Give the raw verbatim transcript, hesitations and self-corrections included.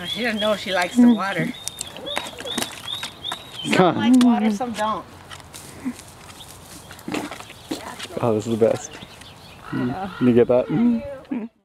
Oh, she doesn't know she likes the water. Some like water, some don't. Oh, this is the best. Can you get that?